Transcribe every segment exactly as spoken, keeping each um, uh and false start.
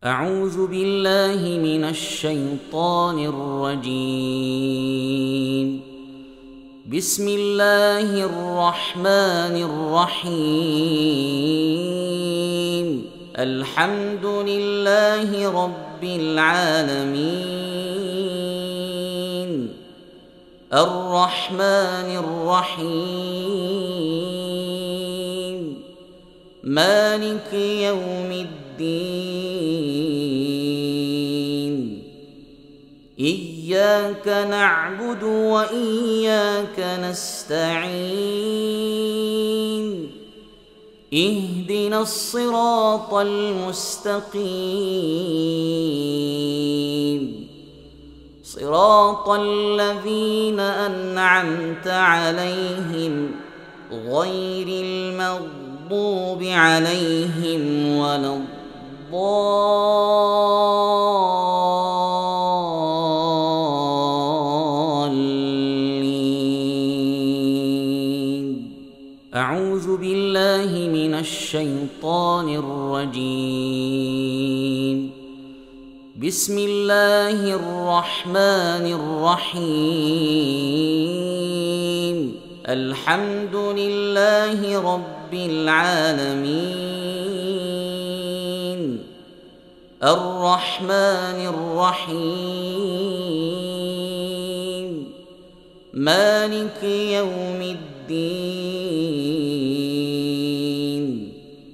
أعوذ بالله من الشيطان الرجيم. بسم الله الرحمن الرحيم. الحمد لله رب العالمين الرحمن الرحيم مالك يوم الدين. إياك نعبد وإياك نستعين. اهدنا الصراط المستقيم صراط الذين أنعمت عليهم غير المغضوب عليهم ولا الضالين. أعوذ بالله من الشيطان الرجيم. بسم الله الرحمن الرحيم. الحمد لله رب العالمين الرحمن الرحيم مالك يوم الدين.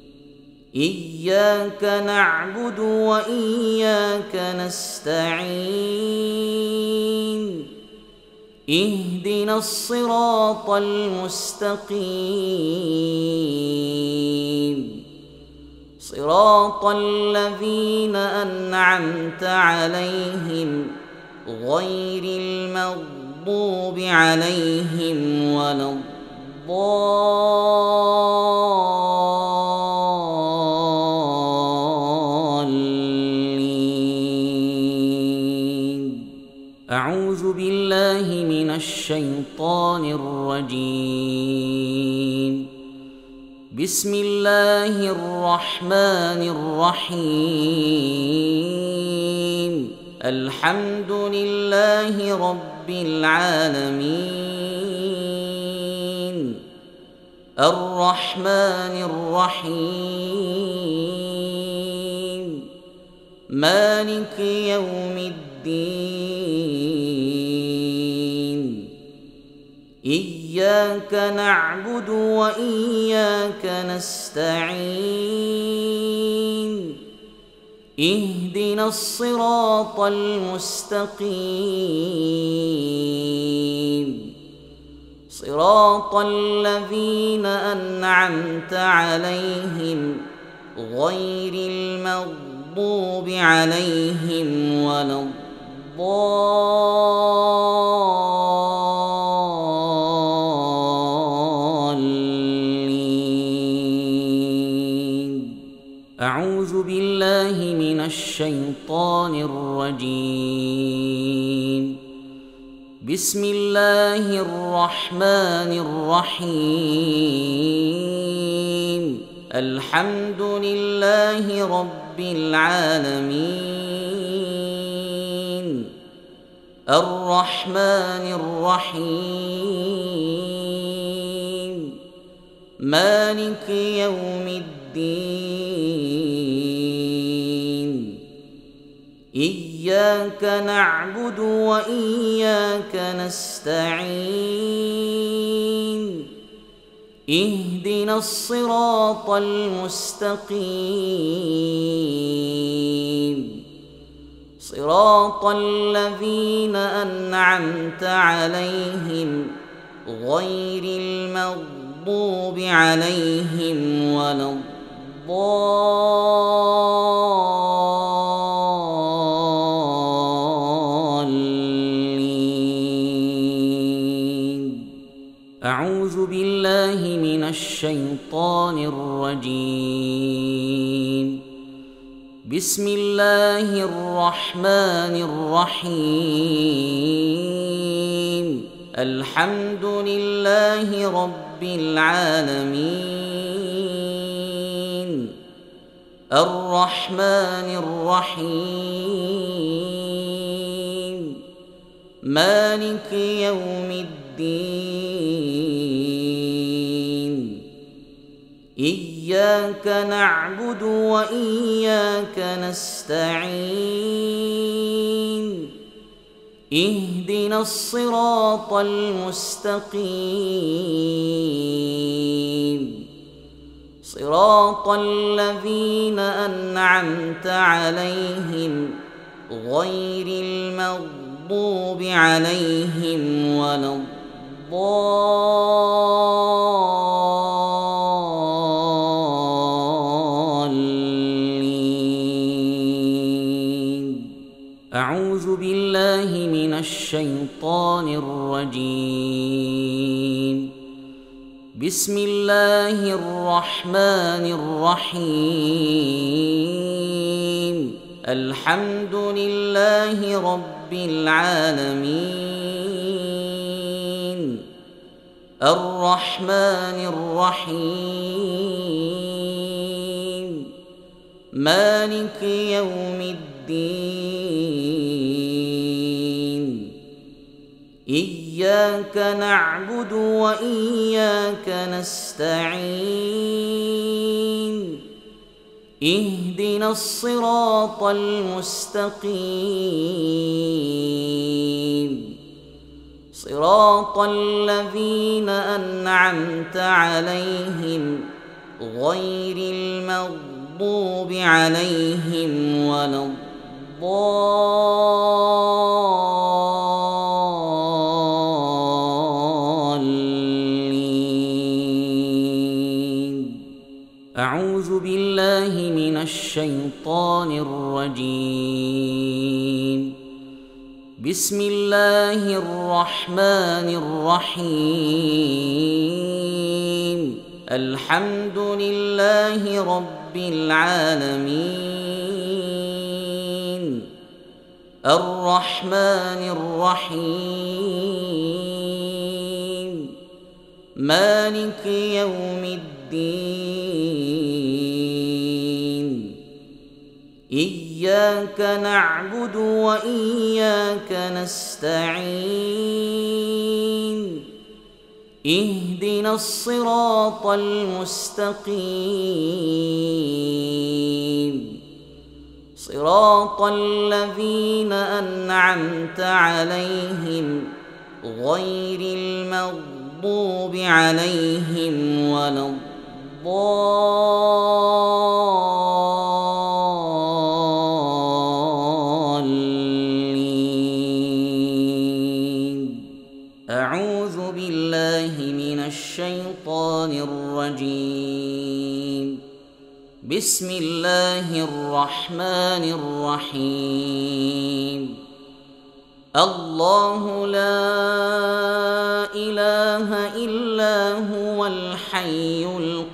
إياك نعبد وإياك نستعين. اهدنا الصراط المستقيم صراط الذين أنعمت عليهم غير المغضوب عليهم ولا الضالين. أعوذ بالله من الشيطان الرجيم. بسم الله الرحمن الرحيم. الحمد لله رب العالمين الرحمن الرحيم مالك يوم الدين. إياك نعبد وإياك نستعين. اهدنا الصراط المستقيم صراط الذين أنعمت عليهم غير المغضوب عليهم ولا الضالين. أعوذ بالله من الشيطان الرجيم. بسم الله الرحمن الرحيم. الحمد لله رب العالمين الرحمن الرحيم مالك يوم الدين. إياك نعبد وإياك نستعين. اهدنا الصراط المستقيم صراط الذين أنعمت عليهم غير المغضوب عليهم ولا الضالين. أعوذ بالله من الشيطان الرجيم. بسم الله الرحمن الرحيم. الحمد لله رب العالمين الرحمن الرحيم مالك يوم الدين إياك نعبد وإياك نستعين اهدنا الصراط المستقيم صراط الذين أنعمت عليهم غير المغضوب عليهم ولا الضالين. أعوذ بالله من الشيطان الرجيم. بسم الله الرحمن الرحيم الحمد لله رب العالمين الرحمن الرحيم مالك يوم الدين إياك نعبد وإياك نستعين اهدنا الصراط المستقيم صراط الذين أنعمت عليهم غير المغضوب عليهم ولا الضالين. أعوذ بالله من الشيطان الرجيم. بسم الله الرحمن الرحيم الحمد لله رب العالمين الرحمن الرحيم مالك يوم الدين إياك نعبد وإياك نستعين اهدنا الصراط المستقيم صراط الذين أنعمت عليهم غير المغضوب عليهم ولا الضالين. أعوذ بالله من الشيطان الرجيم. بسم الله الرحمن الرحيم الله لا إله إلا هو الحي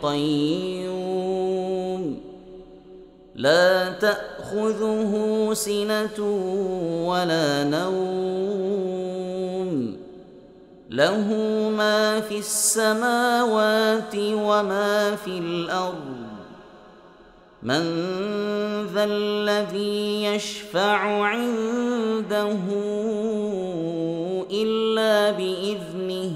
القيوم لا تأخذه سنة ولا نوم له ما في السماوات وما في الأرض من ذا الذي يشفع عنده إلا بإذنه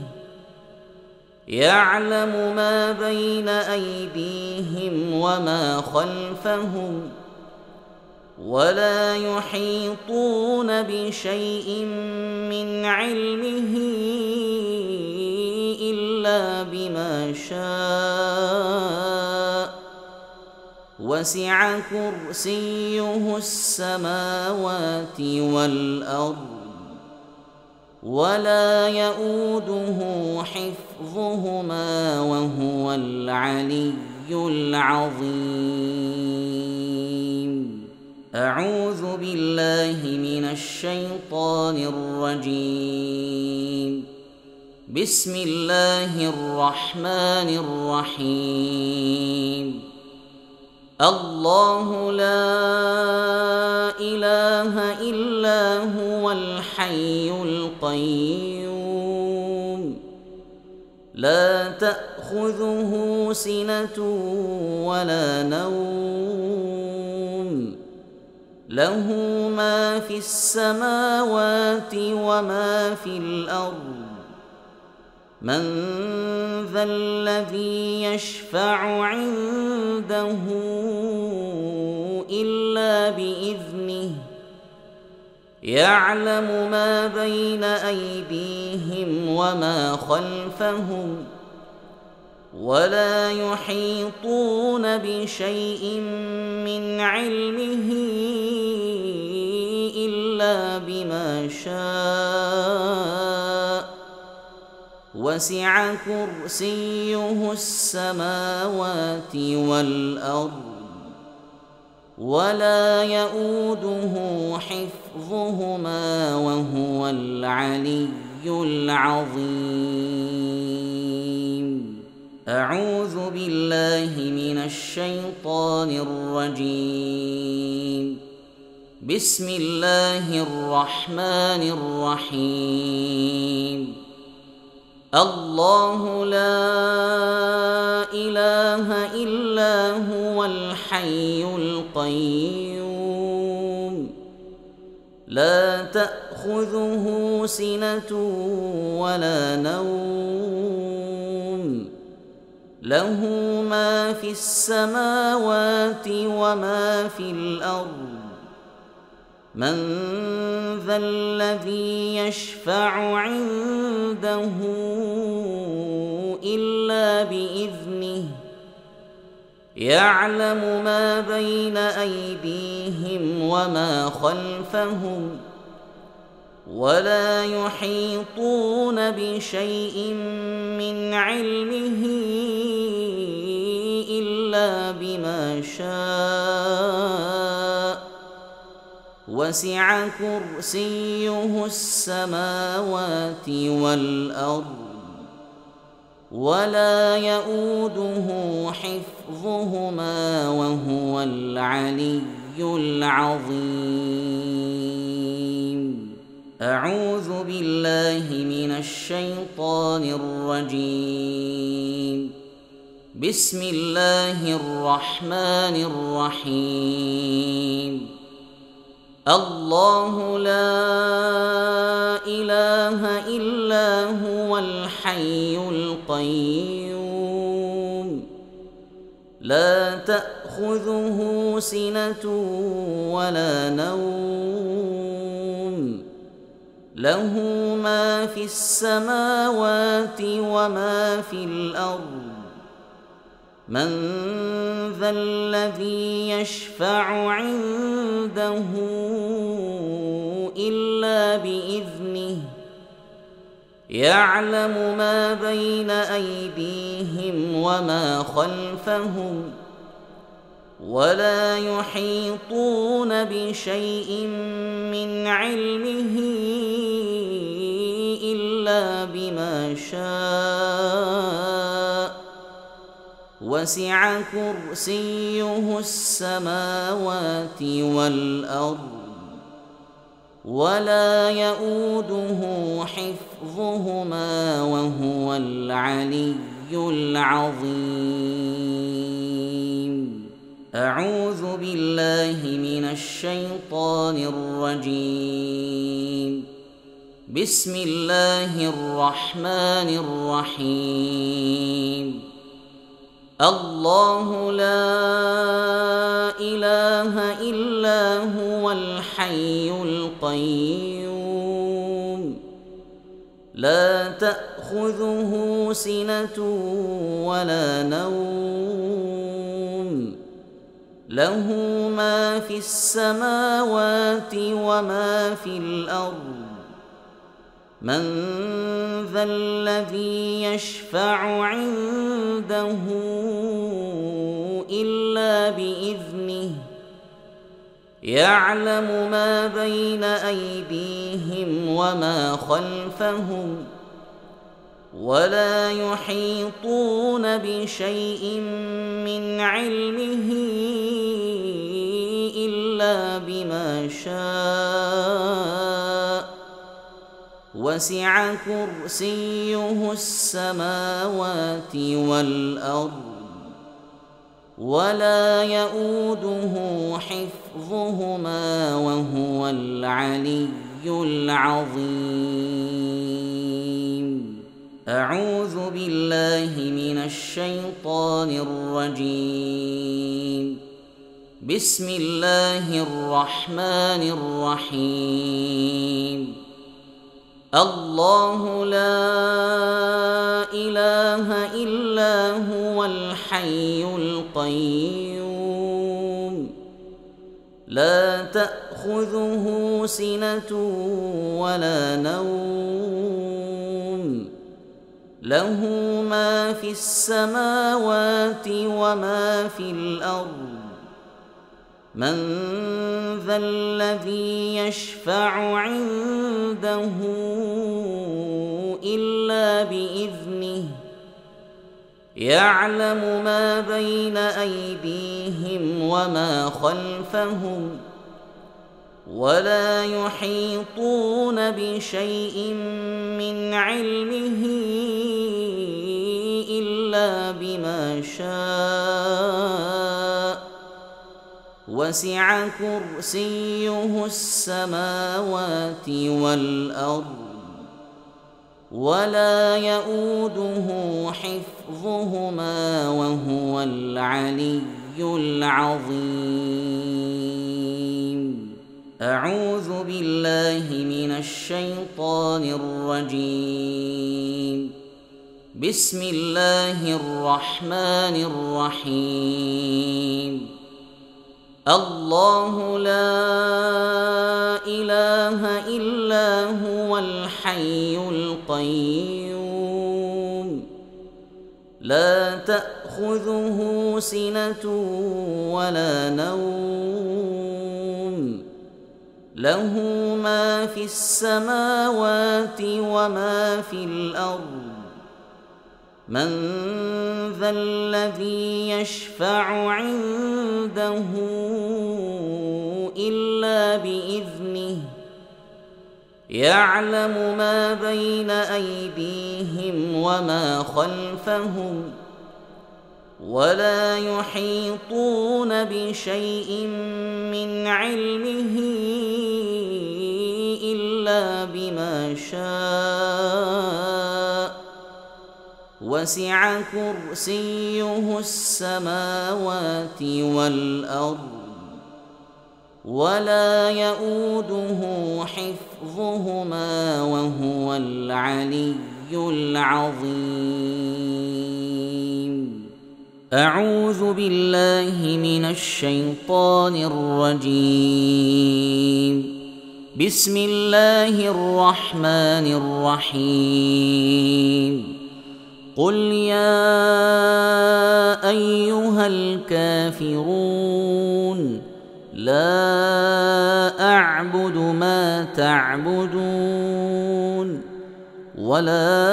يعلم ما بين أيديهم وما خلفهم ولا يحيطون بشيء من علمه إلا بما شاء وسع كرسيه السماوات والأرض ولا يؤوده حفظهما وهو العلي العظيم. أعوذ بالله من الشيطان الرجيم. بسم الله الرحمن الرحيم الله لا إله إلا هو الحي القيوم لا تأخذه سنة ولا نوم له ما في السماوات وما في الأرض من ذا الذي يشفع عنده إلا بإذنه يعلم ما بين أيديهم وما خلفهم ولا يحيطون بشيء من علمه إلا بما شاء وسع كرسيه السماوات والأرض ولا يئوده حفظهما وهو العلي العظيم. أعوذ بالله من الشيطان الرجيم. بسم الله الرحمن الرحيم. الله لا إله إلا هو الحي القيوم لا تأخذه سنة ولا نوم له ما في السماوات وما في الأرض من ذا الذي يشفع عنده إلا بإذنه يعلم ما بين أيديهم وما خلفهم ولا يحيطون بشيء من علمه إلا بما شاء وسع كرسيه السماوات والأرض ولا يئوده حفظهما وهو العلي العظيم. أعوذ بالله من الشيطان الرجيم. بسم الله الرحمن الرحيم. الله لا إله إلا هو الحي القيوم لا تأخذه سنة ولا نوم له ما في السماوات وما في الأرض من ذا الذي يشفع عنده إلا بإذنه يعلم ما بين أيديهم وما خلفهم ولا يحيطون بشيء من علمه إلا بما شاء وسع كرسيه السماوات والأرض ولا يئوده حفظهما وهو العلي العظيم. أعوذ بالله من الشيطان الرجيم. بسم الله الرحمن الرحيم. الله لا إله إلا هو الحي القيوم لا تأخذه سنة ولا نوم له ما في السماوات وما في الأرض من ذا الذي يشفع عنده إلا بإذنه يعلم ما بين أيديهم وما خلفهم ولا يحيطون بشيء من علمه إلا بما شاء وسع كرسيه السماوات والأرض ولا يؤوده حفظهما وهو العلي العظيم. أعوذ بالله من الشيطان الرجيم. بسم الله الرحمن الرحيم. الله لا إله إلا هو الحي القيوم لا تأخذه سنة ولا نوم له ما في السماوات وما في الأرض من ذا الذي يشفع عنده إلا بإذنه يعلم ما بين أيديهم وما خلفهم ولا يحيطون بشيء من علمه إلا بما شاء وسع كرسيه السماوات والأرض ولا يؤوده حفظهما وهو العلي العظيم. أعوذ بالله من الشيطان الرجيم. بسم الله الرحمن الرحيم. الله لا إله إلا هو الحي القيوم لا تأخذه سنة ولا نوم له ما في السماوات وما في الأرض من ذا الذي يشفع عنده إلا بإذنه يعلم ما بين أيديهم وما خلفهم ولا يحيطون بشيء من علمه إلا بما شاء وسع كرسيه السماوات والأرض ولا يؤوده حفظهما وهو العلي العظيم. أعوذ بالله من الشيطان الرجيم. بسم الله الرحمن الرحيم. قل يا أيها الكافرون لا أعبد ما تعبدون ولا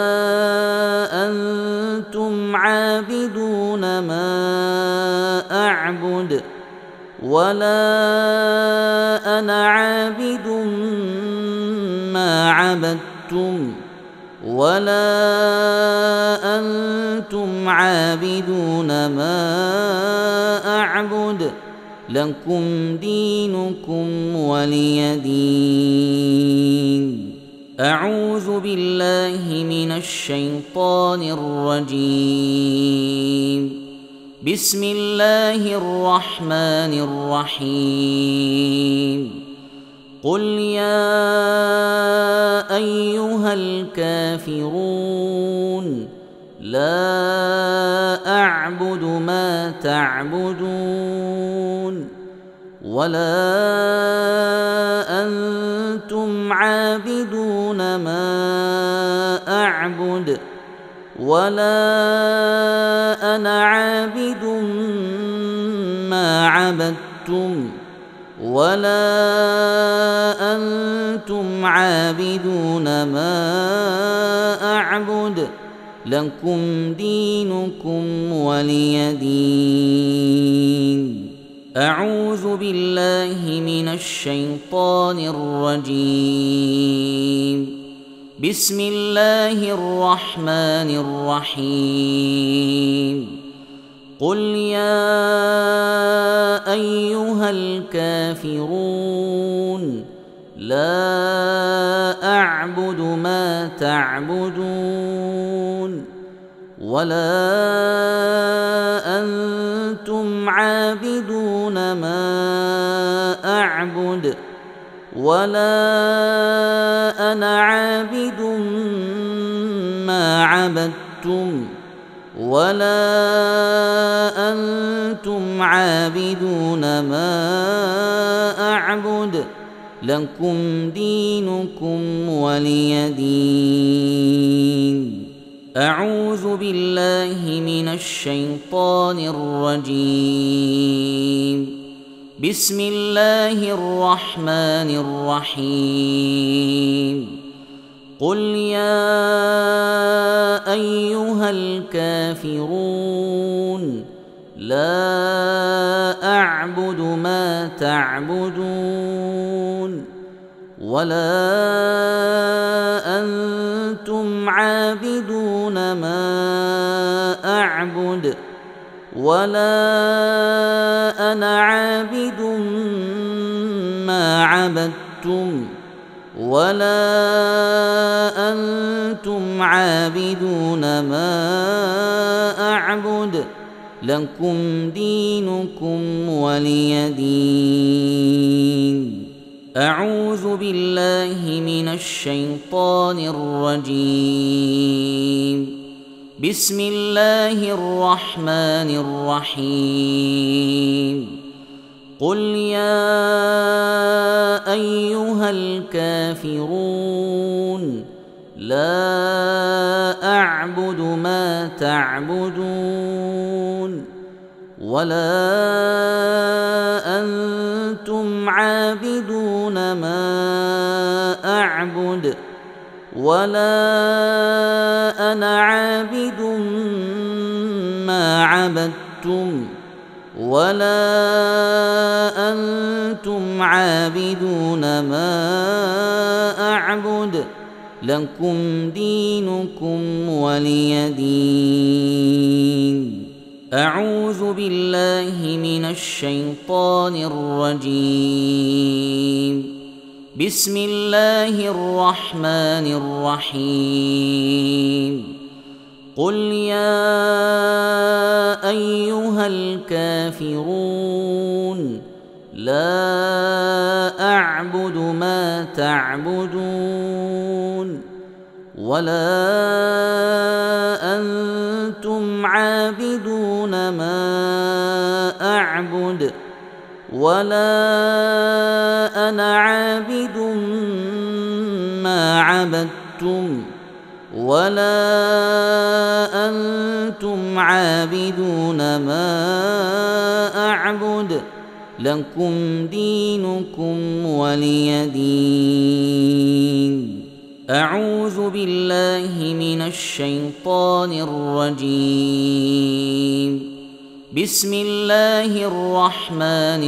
أنتم عابدون ما أعبد ولا أنا عابد ما عبدتم ولا أنتم عابدون ما أعبد لكم دينكم ولي دين. أعوذ بالله من الشيطان الرجيم. بسم الله الرحمن الرحيم. قل يا أيها الكافرون لا أعبد ما تعبدون ولا أنتم عابدون ما أعبد ولا أنا عابد ما عبدتم ولا أنتم عابدون ما أعبد لكم دينكم ولي دين. أعوذ بالله من الشيطان الرجيم. بسم الله الرحمن الرحيم. قل يا أيها الكافرون لا أعبد ما تعبدون ولا أنتم عابدون ما أعبد ولا أنا عابد ما عبدتم ولا أنتم عابدون ما أعبد لكم دينكم ولي دين. أعوذ بالله من الشيطان الرجيم. بسم الله الرحمن الرحيم. قل يا أيها الكافرون لا أعبد ما تعبدون ولا أنتم عابدون ما أعبد ولا أنا عابد ما عبدتم ولا أنتم عابدون ما أعبد لكم دينكم ولي دين. أعوذ بالله من الشيطان الرجيم. بسم الله الرحمن الرحيم. قل يا أيها الكافرون لا أعبد ما تعبدون ولا أنتم عابدون ما أعبد ولا أنا عابد ما عبدتم ولا أنتم عابدون ما أعبد لكم دينكم ولي دين. أعوذ بالله من الشيطان الرجيم. بسم الله الرحمن الرحيم. قل يا أيها الكافرون لا أعبد ما تعبدون ولا أنتم عابدون ما أعبد ولا أنا عابد ما عبدتم ولا أنتم عابدون ما أعبد لكم دينكم ولي دين. أعوذ بالله من الشيطان الرجيم. بسم الله الرحمن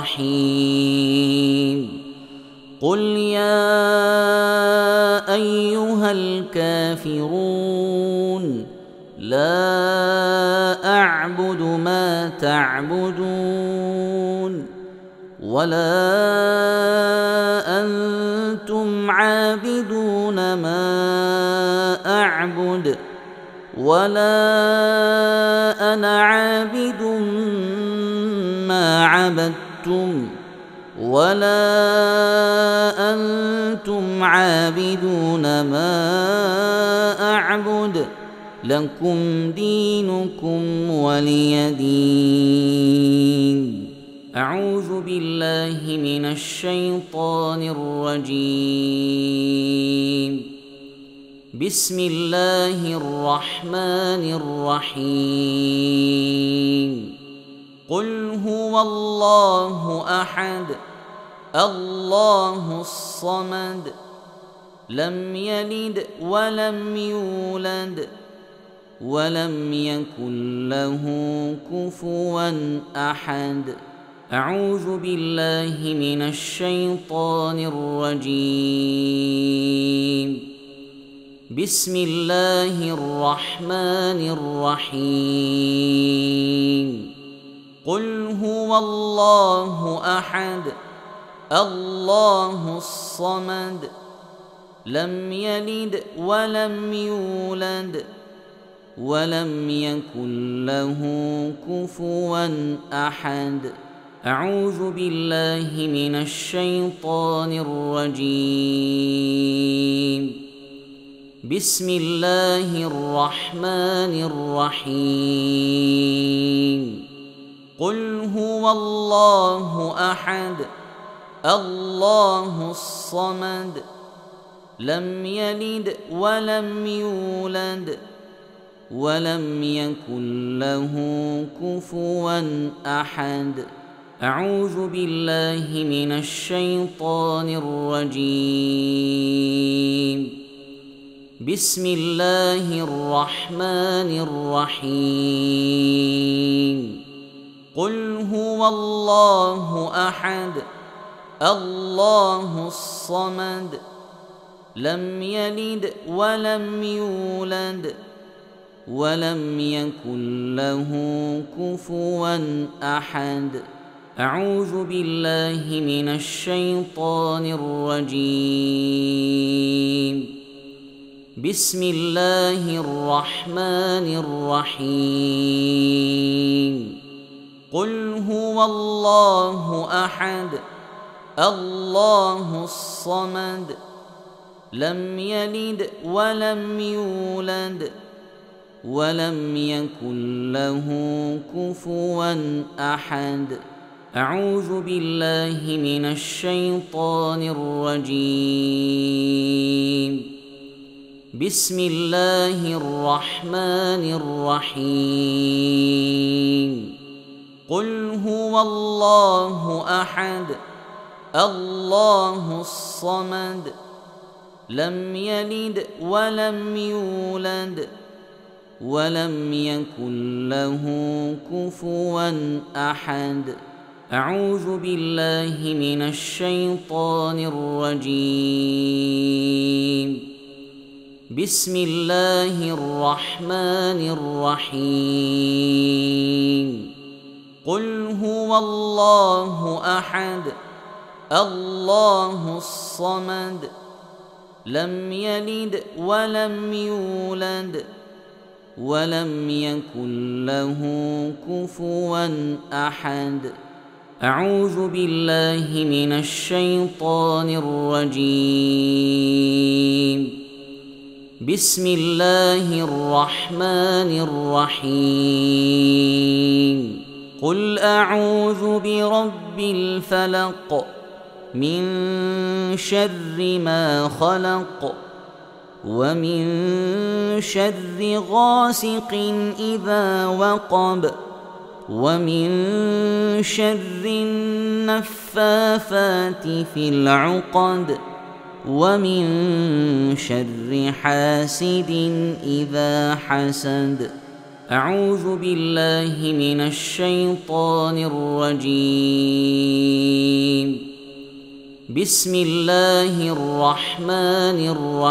الرحيم. قل يا أيها الكافرون لا أعبد ما تعبدون ولا أنتم عابدون ما أعبد ولا أنا عابد ما عبدتم ولا أنتم عابدون ما أعبد لكم دينكم ولي دين. أعوذ بالله من الشيطان الرجيم. بسم الله الرحمن الرحيم. قل هو الله أحد الله الصمد لم يلد ولم يولد ولم يكن له كفوا أحد. أعوذ بالله من الشيطان الرجيم. بسم الله الرحمن الرحيم قل هو الله أحد الله الصمد لم يلد ولم يولد ولم يكن له كفوا أحد. أعوذ بالله من الشيطان الرجيم. بسم الله الرحمن الرحيم قل هو الله أحد الله الصمد لم يلد ولم يولد ولم يكن له كفوا أحد. أعوذ بالله من الشيطان الرجيم. بسم الله الرحمن الرحيم قل هو الله أحد الله الصمد لم يلد ولم يولد ولم يكن له كفوا أحد. أعوذ بالله من الشيطان الرجيم. بسم الله الرحمن الرحيم قل هو الله أحد الله الصمد لم يلد ولم يولد ولم يكن له كفوا أحد. أعوذ بالله من الشيطان الرجيم. بسم الله الرحمن الرحيم قل هو الله أحد الله الصمد لم يلد ولم يولد ولم يكن له كفوا أحد. أعوذ بالله من الشيطان الرجيم. بسم الله الرحمن الرحيم قل هو الله أحد الله الصمد لم يلد ولم يولد ولم يكن له كفوا أحد. أعوذ بالله من الشيطان الرجيم. بسم الله الرحمن الرحيم قل أعوذ برب الفلق من شر ما خلق ومن شر غاسق إذا وقب ومن شر النفاثات في العقد ومن شر حاسد إذا حسد. أعوذ بالله من الشيطان الرجيم. بسم الله الرحمن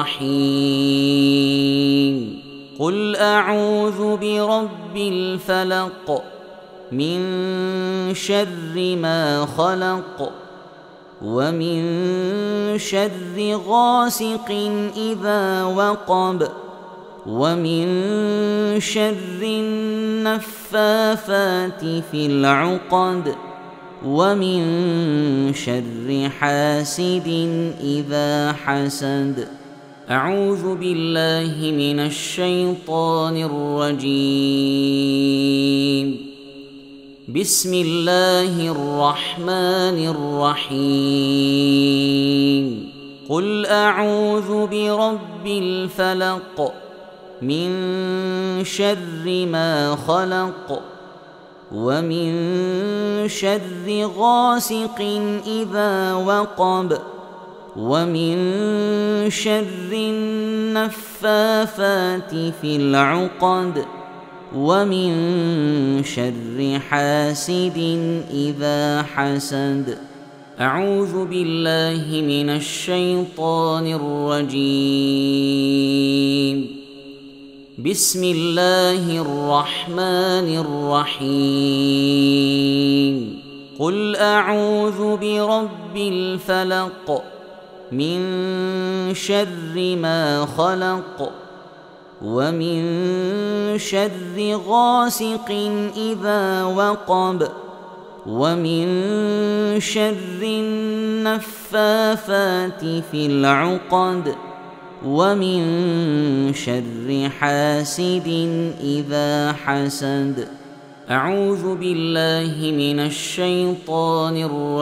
الرحيم قل أعوذ برب الفلق من شر ما خلق ومن شر غاسق إذا وقب ومن شر النفاثات في العقد ومن شر حاسد إذا حسد. أعوذ بالله من الشيطان الرجيم. بسم الله الرحمن الرحيم قل أعوذ برب الفلق من شر ما خلق ومن شر غاسق إذا وقب ومن شر النفاثات في العقد ومن شر حاسد إذا حسد. أعوذ بالله من الشيطان الرجيم. بسم الله الرحمن الرحيم. قل أعوذ برب الفلق من شر ما خلق ومن شر غاسق إذا وقب ومن شر النفاثات في العقد ومن شر حاسد إذا حسد. أعوذ بالله من الشيطان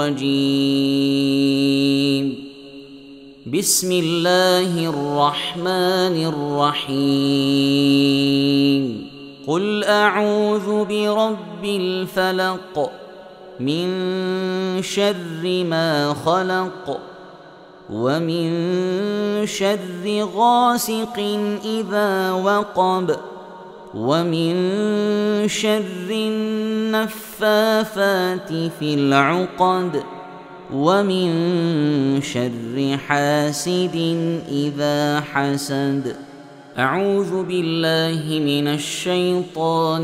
الرجيم. بسم الله الرحمن الرحيم. قل أعوذ برب الفلق من شر ما خلق ومن شر غاسق إذا وقب ومن شر النفاثات في العقد ومن شر حاسد إذا حسد. أعوذ بالله من الشيطان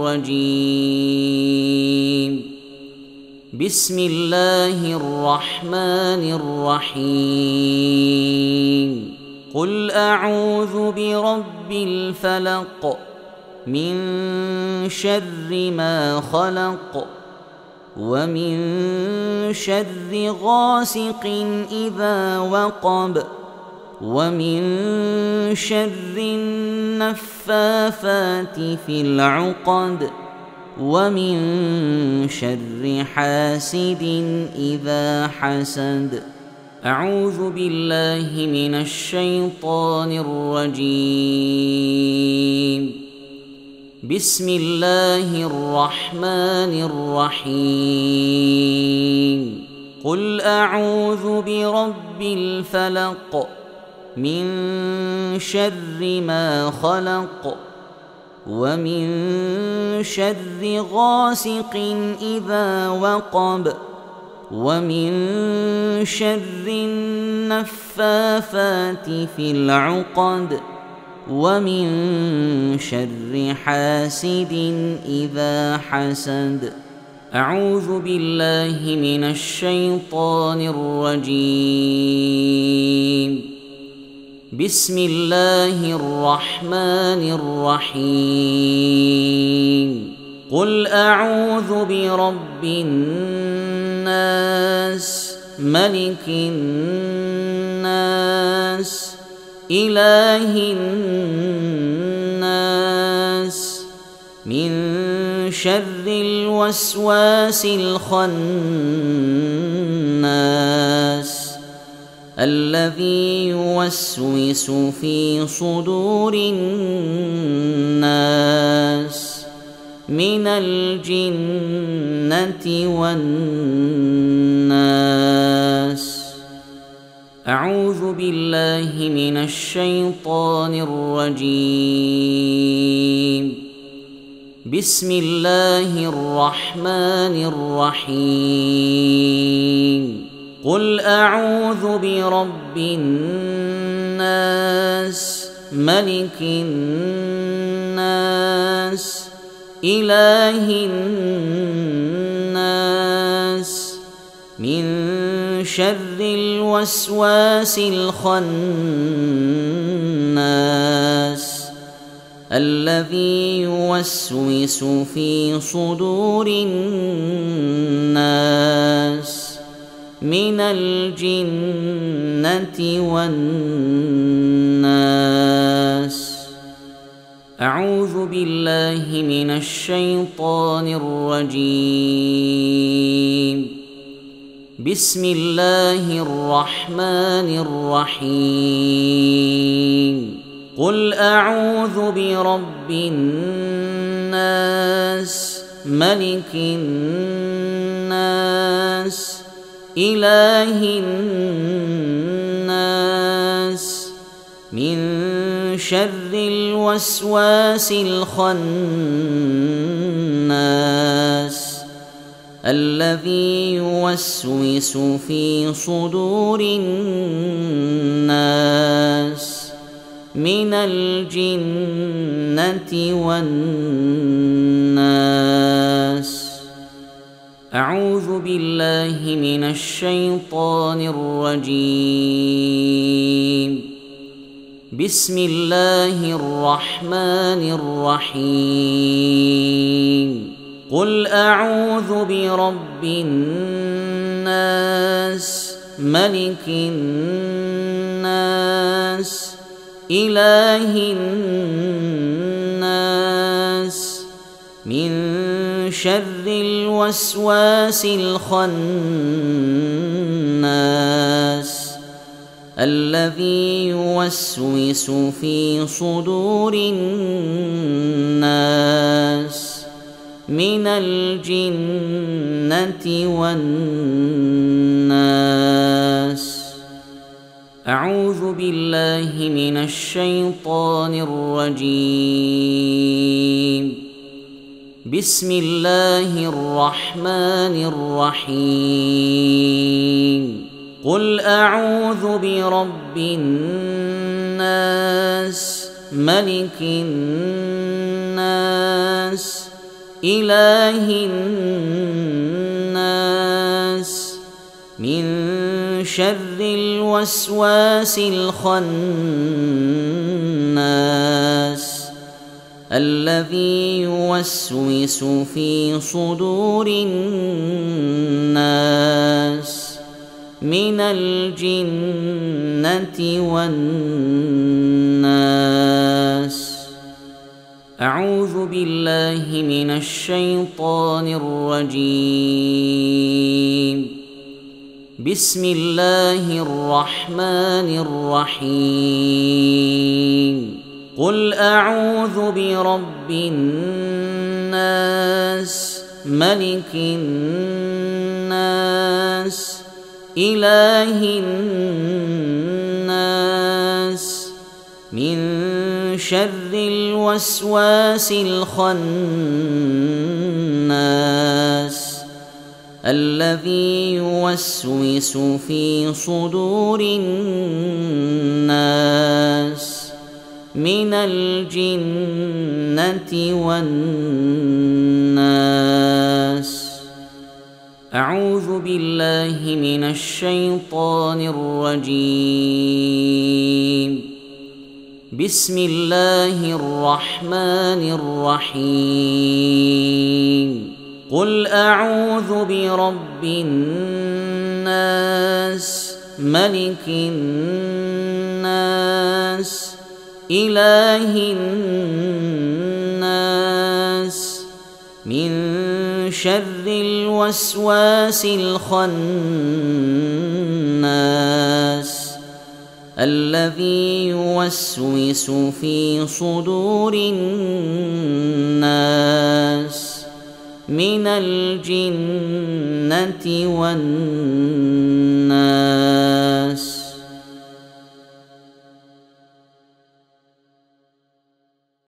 الرجيم. بسم الله الرحمن الرحيم. قل أعوذ برب الفلق من شر ما خلق ومن شر غاسق إذا وقب ومن شر النفاثات في العقد ومن شر حاسد إذا حسد. أعوذ بالله من الشيطان الرجيم. بسم الله الرحمن الرحيم. قل أعوذ برب الفلق من شر ما خلق ومن شر غاسق إذا وقب ومن شر النفاثات في العقد ومن شر حاسد إذا حسد. أعوذ بالله من الشيطان الرجيم. بسم الله الرحمن الرحيم. قل أعوذ برب الناس ملك الناس إله الناس من شر الوسواس الخناس الذي يوسوس في صدور الناس من الجنة والناس. أعوذ بالله من الشيطان الرجيم. بسم الله الرحمن الرحيم. قل أعوذ برب الناس ملك الناس إله الناس من شر الوسواس الخناس الذي يوسوس في صدور الناس من الجنة والناس. أعوذ بالله من الشيطان الرجيم. بسم الله الرحمن الرحيم. قل أعوذ برب الناس ملك الناس إله الناس من شر الوسواس الخناس الذي يوسوس في صدور الناس من الجنة والناس. أعوذ بالله من الشيطان الرجيم. بسم الله الرحمن الرحيم. قل أعوذ برب الناس ملك الناس إله الناس من شر الوسواس الخناس الذي يوسوس في صدور الناس من الجنة والناس. أعوذ بالله من الشيطان الرجيم. بسم الله الرحمن الرحيم. قل أعوذ برب الناس ملك الناس إله الناس من شر الوسواس الخناس الذي يوسوس في صدور الناس من الجنة والناس. أعوذ بالله من الشيطان الرجيم. بسم الله الرحمن الرحيم. قل أعوذ برب الناس ملك الناس إله الناس من شر الوسواس الخناس الذي يوسوس في صدور الناس من الجنة والناس. أعوذ بالله من الشيطان الرجيم. بسم الله الرحمن الرحيم. قل أعوذ برب الناس ملك الناس إله الناس من شر الوسواس الخناس الذي يوسوس في صدور الناس من الجنة والناس.